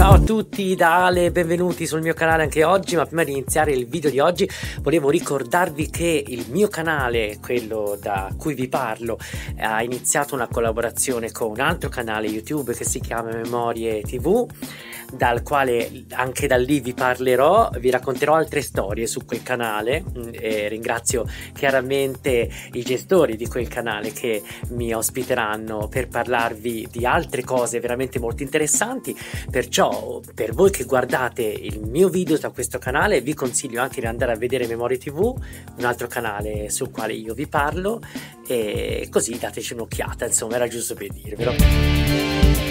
Ciao a tutti da Ale, benvenuti sul mio canale anche oggi, ma prima di iniziare il video di oggi volevo ricordarvi che il mio canale, quello da cui vi parlo, ha iniziato una collaborazione con un altro canale YouTube che si chiama Memorie TV, dal quale anche da lì vi parlerò, vi racconterò altre storie su quel canale e ringrazio chiaramente i gestori di quel canale che mi ospiteranno per parlarvi di altre cose veramente molto interessanti. Perciò per voi che guardate il mio video da questo canale vi consiglio anche di andare a vedere Memorie TV, un altro canale sul quale io vi parlo, e così dateci un'occhiata, insomma era giusto per dirvelo.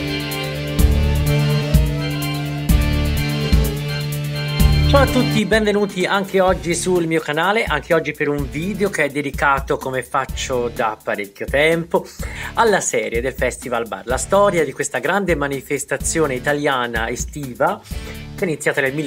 Ciao a tutti, benvenuti anche oggi sul mio canale, anche oggi per un video che è dedicato, come faccio da parecchio tempo, alla serie del Festival Bar, la storia di questa grande manifestazione italiana estiva che è iniziata nel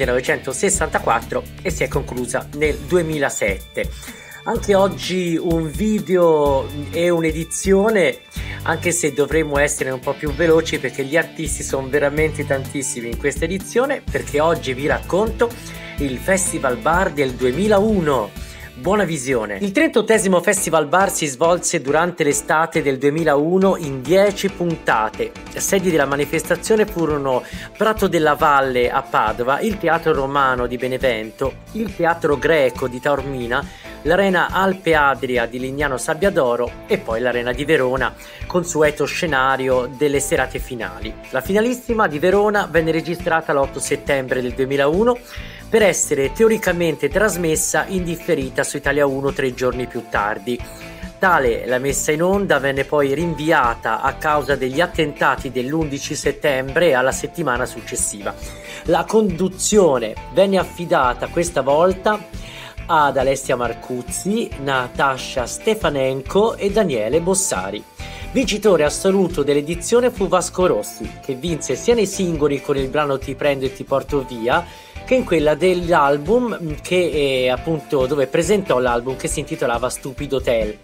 1964 e si è conclusa nel 2007. Anche oggi un video e un'edizione, anche se dovremmo essere un po' più veloci perché gli artisti sono veramente tantissimi in questa edizione, perché oggi vi racconto il Festival Bar del 2001. Buona visione! Il 38esimo Festival Bar si svolse durante l'estate del 2001 in 10 puntate. Sedi della manifestazione furono Prato della Valle a Padova, il Teatro Romano di Benevento, il Teatro Greco di Taormina, l'Arena Alpe Adria di Lignano Sabbiadoro e poi l'Arena di Verona, consueto scenario delle serate finali. La finalissima di Verona venne registrata l'8 settembre del 2001 per essere teoricamente trasmessa in differita su Italia 1 3 giorni più tardi. Tale la messa in onda venne poi rinviata a causa degli attentati dell'11 settembre alla settimana successiva. La conduzione venne affidata questa volta ad Alessia Marcuzzi, Natasha Stefanenko e Daniele Bossari. Vincitore assoluto dell'edizione fu Vasco Rossi, che vinse sia nei singoli con il brano Ti prendo e ti porto via, che in quella dell'album che appunto dove presentò l'album che si intitolava Stupido Hotel.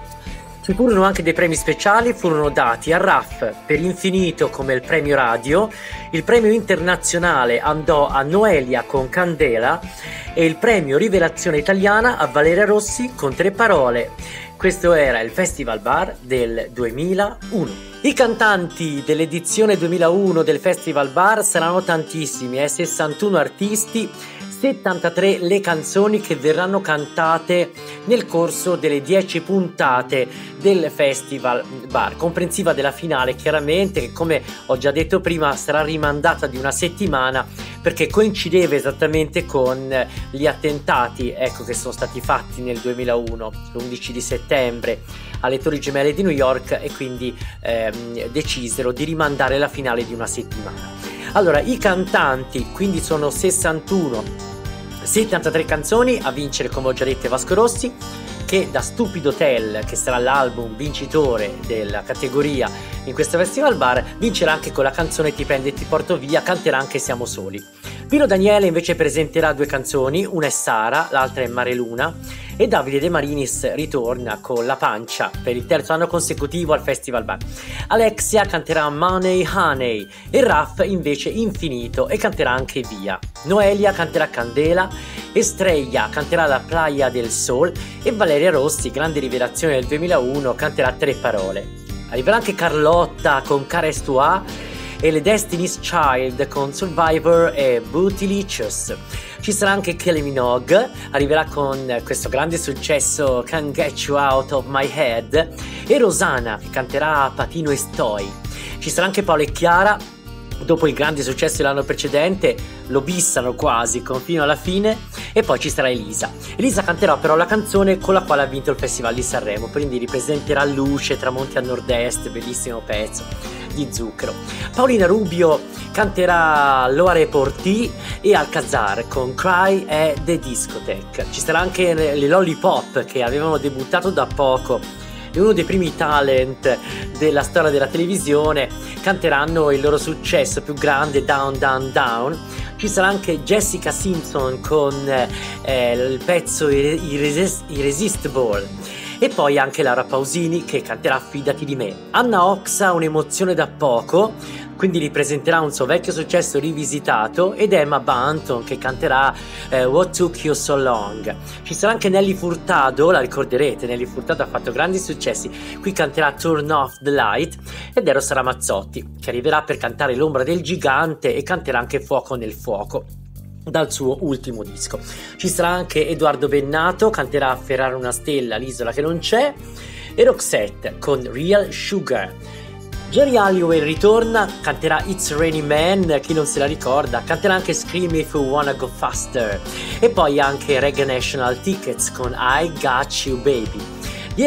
Ci furono anche dei premi speciali, furono dati a Raff per Infinito come il premio radio, il premio internazionale andò a Noelia con Candela e il premio Rivelazione Italiana a Valeria Rossi con Tre Parole. Questo era il Festival Bar del 2001. I cantanti dell'edizione 2001 del Festival Bar saranno tantissimi, 61 artisti, 73 le canzoni che verranno cantate nel corso delle 10 puntate del Festival Bar, comprensiva della finale chiaramente, che come ho già detto prima sarà rimandata di una settimana perché coincideva esattamente con gli attentati che sono stati fatti nel 2001, l'11 di settembre alle Torri Gemelle di New York, e quindi decisero di rimandare la finale di una settimana. Allora, i cantanti quindi sono 61, 73 canzoni, a vincere come ho già detto Vasco Rossi, che da Stupido Hotel, che sarà l'album vincitore della categoria in questo Festival Bar, vincerà anche con la canzone Ti prendo e ti porto via, canterà anche Siamo soli. Pino Daniele invece presenterà 2 canzoni, una è Sara, l'altra è Mare Luna, e Davide De Marinis ritorna con La Pancia per il 3º anno consecutivo al Festival Bar. Alexia canterà Money Honey e Raff invece Infinito e canterà anche Via. Noelia canterà Candela, Estrella canterà La Playa del Sol e Valeria Rossi, grande rivelazione del 2001, canterà Tre Parole. Arriverà anche Carlotta con Cares Toi e le Destiny's Child con Survivor e Bootylicious. Ci sarà anche Kylie Minogue, arriverà con questo grande successo Can't Get You Out of My Head, e Rosanna che canterà Patino e Stoi. Ci sarà anche Paola e Chiara, dopo il grande successo dell'anno precedente lo bissano quasi con Fino alla fine, e poi ci sarà Elisa. Elisa canterà però la canzone con la quale ha vinto il Festival di Sanremo, quindi ripresenterà Luce, Tramonti a Nord-Est, bellissimo pezzo di Zucchero. Paolina Rubio canterà Loare por ti e Alcazar con Cry e The Discotheque. Ci sarà anche le Lollipop che avevano debuttato da poco, e uno dei primi talent della storia della televisione, canteranno il loro successo più grande Down Down Down. Ci sarà anche Jessica Simpson con il pezzo Irresistible, e poi anche Laura Pausini che canterà Fidati di me. Anna Oxa, un'emozione da poco, quindi ripresenterà un suo vecchio successo rivisitato, ed Emma Bunton che canterà What Took You So Long. Ci sarà anche Nelly Furtado, la ricorderete, Nelly Furtado ha fatto grandi successi, qui canterà Turn Off the Light, ed Eros Ramazzotti che arriverà per cantare L'ombra del gigante e canterà anche Fuoco nel fuoco dal suo ultimo disco. Ci sarà anche Edoardo Bennato, canterà Afferrare una stella, l'isola che non c'è, e Roxette con Real Sugar. Jerry Halliwell ritorna, canterà It's Raining Man, chi non se la ricorda, canterà anche Scream If You Wanna Go Faster, e poi anche Reggae National Tickets con I Got You Baby. Gli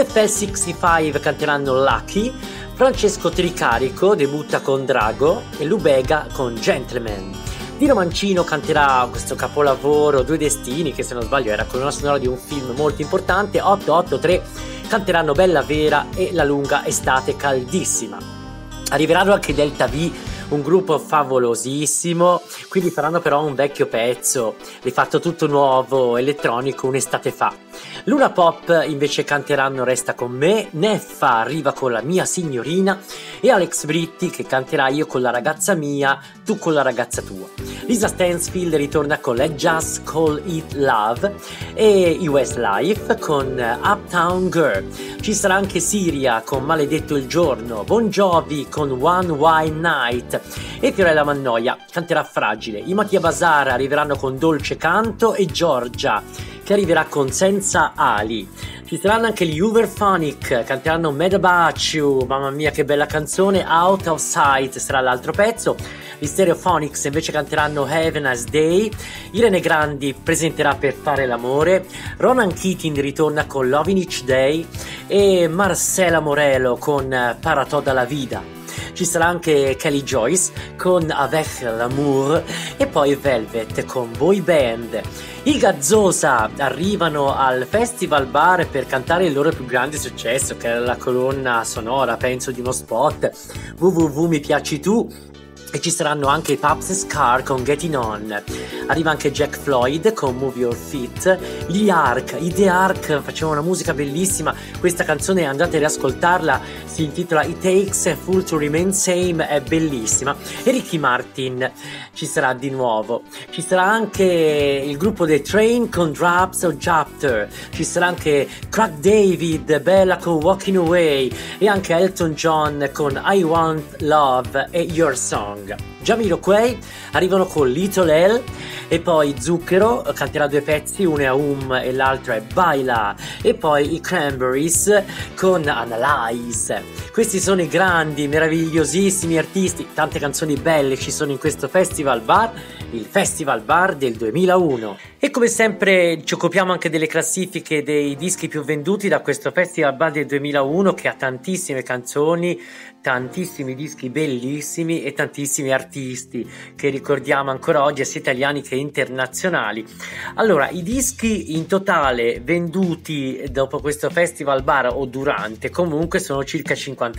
FL65 canteranno Lucky, Francesco Tricarico debutta con Drago e Lubega con Gentleman. Dino Mancino canterà questo capolavoro Due Destini, che se non sbaglio era colonna sonora di un film molto importante. 883 canteranno Bella Vera e La lunga estate caldissima. Arriveranno anche Delta V, un gruppo favolosissimo, quindi faranno però un vecchio pezzo, rifatto tutto nuovo, elettronico, un'estate fa. Luna Pop invece canteranno Resta con me, Neffa arriva con La mia signorina e Alex Britti che canterà Io con la ragazza mia, tu con la ragazza tua. Lisa Stansfield ritorna con Let's Just Call It Love e i Westlife con Uptown Girl. Ci sarà anche Siria con Maledetto il giorno, Bon Jovi con One Wild Night e Fiorella Mannoia canterà Fragile. I Mattia Bazar arriveranno con Dolce Canto e Giorgia che arriverà con Senza Ali. Ci saranno anche gli Uberphonic, canteranno Mad About You, mamma mia che bella canzone. Out of Sight sarà l'altro pezzo. Gli Stereophonics invece canteranno Have a Nice Day. Irene Grandi presenterà Per fare l'amore. Ronan Keating ritorna con Loving Each Day e Marcela Morelo con Para toda la vida. Ci sarà anche Kelly Joyce con Avec l'amour e poi Velvet con Boy Band. I Gazzosa arrivano al Festival Bar per cantare il loro più grande successo, che è la colonna sonora, penso, di uno spot, www mi piaci tu. E ci saranno anche i Pups e Scar con Getting On. Arriva anche Jack Floyd con Move Your Feet. Gli Ark, i The Ark facevano una musica bellissima. Questa canzone andate ad ascoltarla, si intitola It Takes a Fool to Remain Same, è bellissima. E Ricky Martin ci sarà di nuovo. Ci sarà anche il gruppo The Train con Drops of Chapter. Ci sarà anche Crack David, Bella con Walking Away e anche Elton John con I Want Love e Your Song. Jamiroquai arrivano con Little L e poi Zucchero canterà due pezzi, uno è e l'altro è Baila, e poi i Cranberries con Analyze. Questi sono i grandi, meravigliosissimi artisti, tante canzoni belle ci sono in questo Festival Bar, il Festival Bar del 2001. E come sempre ci occupiamo anche delle classifiche dei dischi più venduti da questo Festival Bar del 2001, che ha tantissime canzoni, tantissimi dischi bellissimi e tantissimi artisti che ricordiamo ancora oggi, sia italiani che internazionali. Allora, i dischi in totale venduti dopo questo Festival Bar o durante comunque sono circa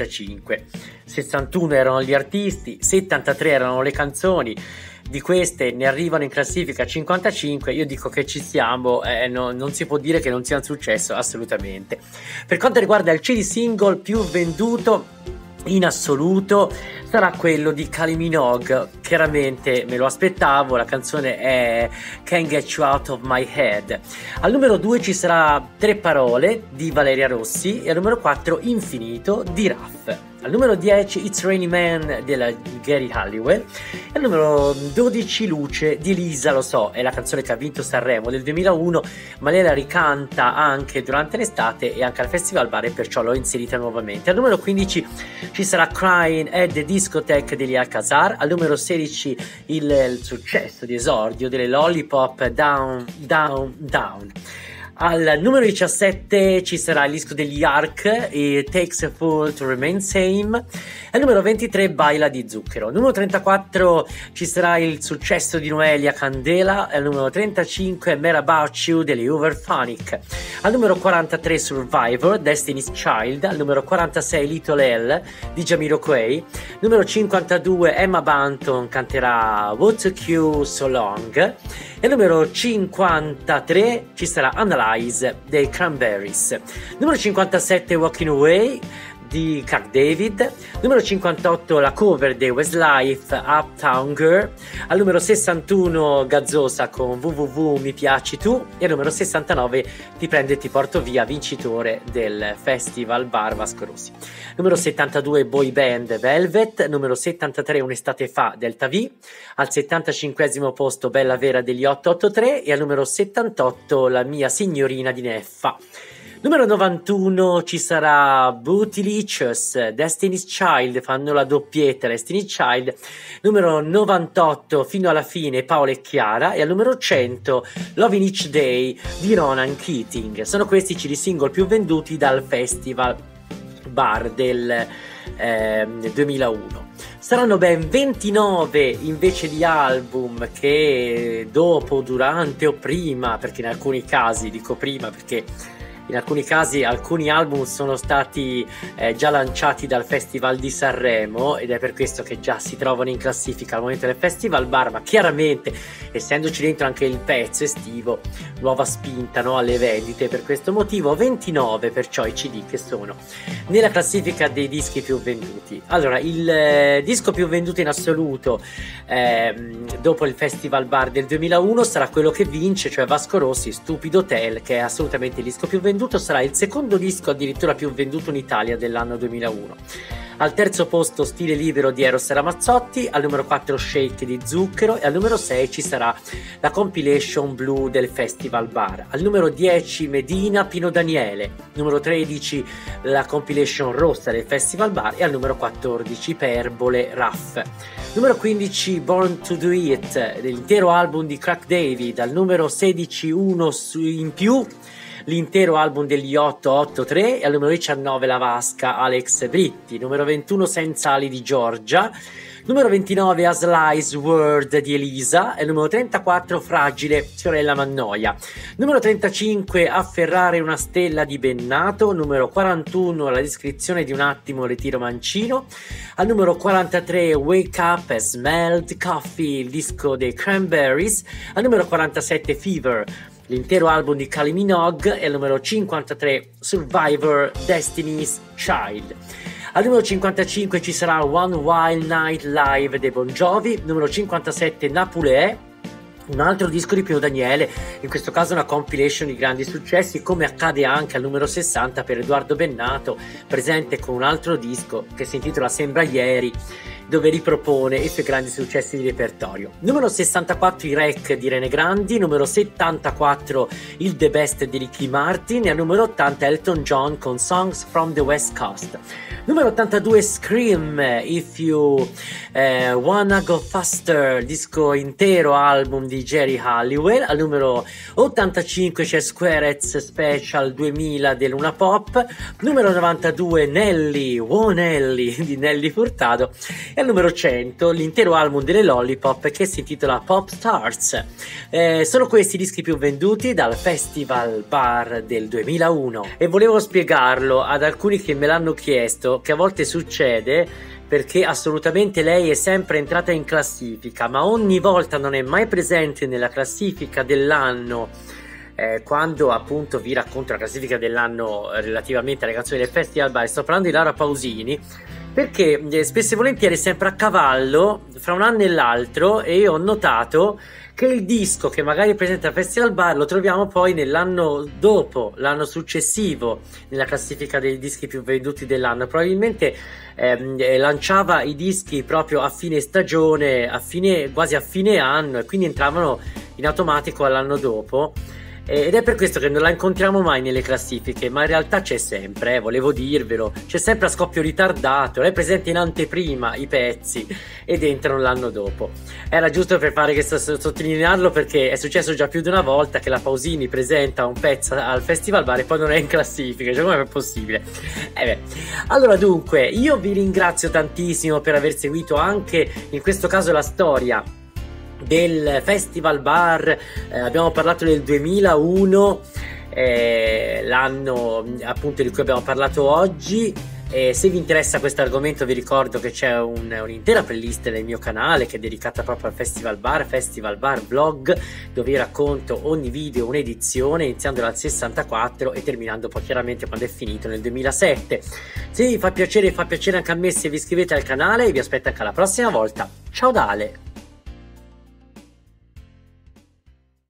55. 61 erano gli artisti, 73 erano le canzoni. Di queste ne arrivano in classifica 55, io dico che ci siamo, non si può dire che non sia un successo, assolutamente. Per quanto riguarda il CD single più venduto in assoluto sarà quello di Kylie Minogue, chiaramente me lo aspettavo, la canzone è Can't Get You Out of My Head. Al numero 2 ci sarà Tre parole di Valeria Rossi e al numero 4 Infinito di Raff. Al numero 10 It's Raining Man della Gary Halliwell e al numero 12 Luce di Elisa Lo So, è la canzone che ha vinto Sanremo del 2001, ma lei la ricanta anche durante l'estate e anche al Festival Bar e perciò l'ho inserita nuovamente. Al numero 15 ci sarà Crying at the Discotheque degli Alcazar, al numero 16 il successo di esordio delle Lollipop Down Down Down. Al numero 17 ci sarà il disco degli Ark e Takes a Fool to Remain Same. Al numero 23 Baila di Zucchero. Al numero 34 ci sarà il successo di Noelia Candela. Al numero 35 Mad About You degli Uberphonic. Al numero 43 Survivor, Destiny's Child. Al numero 46 Little L di Jamiroquai. Numero 52 Emma Bunton canterà What Took You So Long. E al numero 53 ci sarà Analyze dei Cranberries. Numero 57 Walking Away di Craig David. Numero 58 la cover di Westlife, Uptown Girl. Al numero 61 Gazzosa con www mi piaci tu. E al numero 69 Ti prendo e ti porto via, vincitore del Festival Bar Vasco Rossi. Numero 72 boy band Velvet. Numero 73 Un'estate fa Delta V. Al 75esimo posto Bella Vera degli 883. E al numero 78 La mia signorina di Neffa. Numero 91 ci sarà Bootylicious, Destiny's Child, fanno la doppietta Destiny's Child. Numero 98 fino alla fine Paola e Chiara. E al numero 100 Love in Each Day di Ronan Keating. Sono questi i CD single più venduti dal Festival Bar del 2001. Saranno ben 29 invece di album che dopo, durante o prima, perché in alcuni casi, dico prima perché in alcuni casi alcuni album sono stati già lanciati dal Festival di Sanremo, ed è per questo che già si trovano in classifica al momento del Festival Bar, ma chiaramente essendoci dentro anche il pezzo estivo, nuova spinta, no, alle vendite. Per questo motivo 29 perciò i CD che sono nella classifica dei dischi più venduti. Allora, il disco più venduto in assoluto dopo il Festival Bar del 2001 sarà quello che vince, cioè Vasco Rossi, Stupido Hotel, che è assolutamente il disco più venduto. Sarà il secondo disco addirittura più venduto in Italia dell'anno 2001. Al terzo posto Stile Libero di Eros Ramazzotti, al numero 4 Shake di Zucchero e al numero 6 ci sarà la compilation blu del Festival Bar. Al numero 10 Medina Pino Daniele, numero 13 la compilation rossa del Festival Bar e al numero 14 Iperbole Raff. Numero 15 Born to Do It, l'intero album di Craig David. Al numero 16 Uno in più, l'intero album degli 883. E al numero 19 La Vasca, Alex Britti. Numero 21 Senza ali di Giorgia. Numero 29 A Slice Word di Elisa. E numero 34 Fragile, Fiorella Mannoia. Numero 35 Afferrare una stella di Bennato. Numero 41 La descrizione di un attimo, Retiro Mancino. Al numero 43 Wake Up and Smell the Coffee, il disco dei Cranberries. Al numero 47 Fever, l'intero album di Kylie Minogue. E al numero 53 Survivor, Destiny's Child. Al numero 55 ci sarà One Wild Night Live dei Bon Jovi. Numero 57 Napulè, un altro disco di Pino Daniele, in questo caso una compilation di grandi successi, come accade anche al numero 60 per Edoardo Bennato, presente con un altro disco che si intitola Sembra Ieri, dove ripropone i suoi grandi successi di repertorio. Numero 64 i Rec di Rene Grandi. Numero 74 il The Best di Ricky Martin. E al numero 80 Elton John con Songs from the West Coast. Numero 82 Scream, If You Wanna Go Faster, disco intero album di Jerry Halliwell. Al numero 85 c'è Squarez Special 2000 del Luna Pop. Numero 92 Nelly, Wow Nelly di Nelly Furtado. E al numero 100 l'intero album delle Lollipop, che si intitola Pop Stars. Sono questi i dischi più venduti dal Festival Bar del 2001, e volevo spiegarlo ad alcuni che me l'hanno chiesto, che a volte succede, perché assolutamente lei è sempre entrata in classifica, ma ogni volta non è mai presente nella classifica dell'anno. Quando appunto vi racconto la classifica dell'anno relativamente alle canzoni del Festival Bar, sto parlando di Laura Pausini, perché spesso e volentieri è sempre a cavallo fra un anno e l'altro, e io ho notato che il disco che magari presenta al Festival Bar lo troviamo poi nell'anno dopo, l'anno successivo, nella classifica dei dischi più venduti dell'anno. Probabilmente lanciava i dischi proprio a fine stagione, quasi a fine anno, e quindi entravano in automatico all'anno dopo. Ed è per questo che non la incontriamo mai nelle classifiche, ma in realtà c'è sempre, volevo dirvelo, c'è sempre a scoppio ritardato, lei presenta in anteprima i pezzi ed entrano l'anno dopo. Era giusto per fare questo, sottolinearlo, perché è successo già più di una volta che la Pausini presenta un pezzo al Festival Bar e poi non è in classifica, cioè come è possibile? Allora dunque, io vi ringrazio tantissimo per aver seguito anche in questo caso la storia del Festival Bar. Abbiamo parlato del 2001, l'anno appunto di cui abbiamo parlato oggi. E se vi interessa questo argomento vi ricordo che c'è un'intera playlist nel mio canale che è dedicata proprio al Festival Bar Vlog, dove io racconto ogni video un'edizione, iniziando dal 64 e terminando poi chiaramente quando è finito nel 2007. Se vi fa piacere anche a me se vi iscrivete al canale, e vi aspetto anche alla prossima volta. Ciao da Ale!